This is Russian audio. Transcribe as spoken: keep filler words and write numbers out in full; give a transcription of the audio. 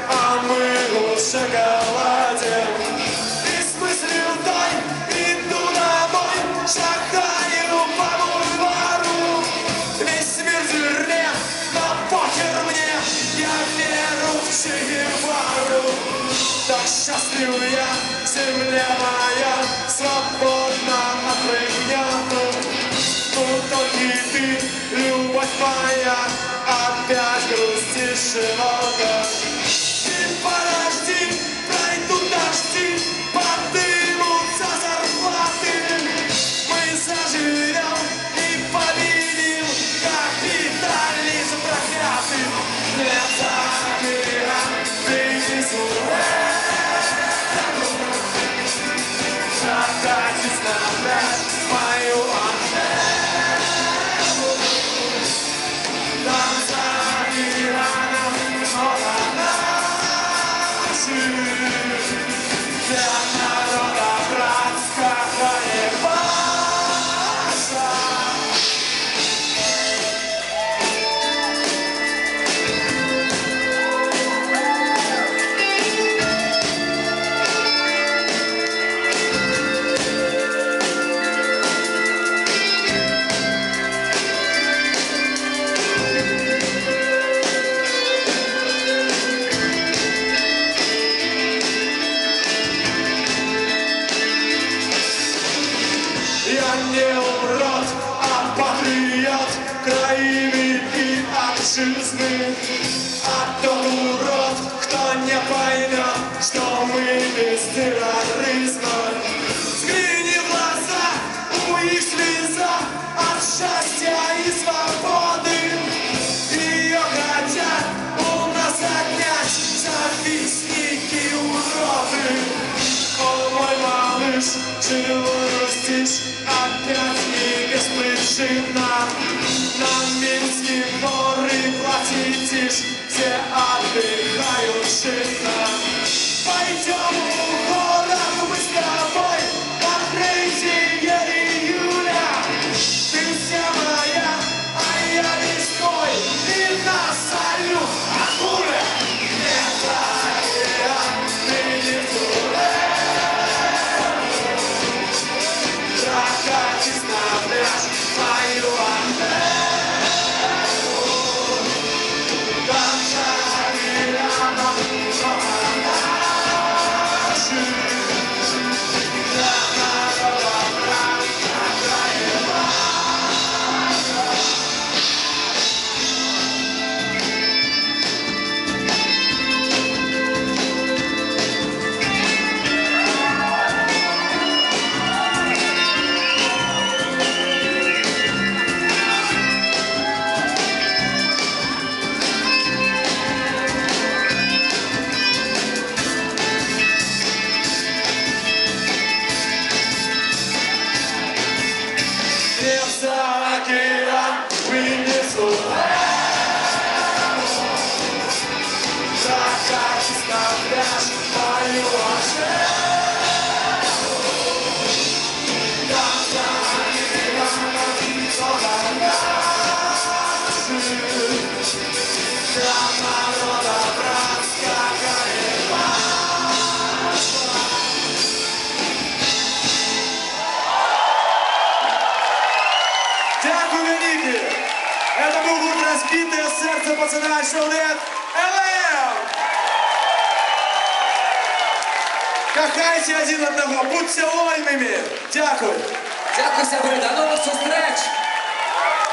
а мы в шоколаде. Бессмыслил дай, иду домой, шагаю по бульвару. Весь мир дерьме, но похер мне, я верю в Че Гевару. Так счастлив я, земля моя, свободна от бревняту. Ну только ты, любовь моя, опять грустишь и много. Ты подожди, пройдут дожди, подымутся зарплаты. Мы заживем и победим капитализм проклятый. Нет, за меня принесу шатайтесь на пляж мою Анжелу. Там за океаном много наших, для народа братская база. Я не урод, а патриот краины и отчизны. А тот урод, кто не поймет, что мы без терроризма. Взгляни в глаза, у них слеза от счастья и свободы. Ее хотят у нас отнять завистники уроды. О, мой малыш, чего грустишь? Опять не беспричинно. На Минские горы платитесь, все отдыхают шинно. Пойдем в город мы с тобой на третье июля. Ты вся моя, а я весь твой, и на салют акуля. Нет, я, ты не дура. Шагайтесь на пляж мою Анжелу. Там за океаном много наших, для народа братская база. Нет, за океан вынесу закатись на пляж мою Анжелу. Там за океаном много наших, для народа братская база. Дякую велике! Это был гурт «Разбитое сердце пацана Шаулет эл эм. Кохайте один одного, будьте вольними! Дякую! Дякую, Сябри, до нових зустріч!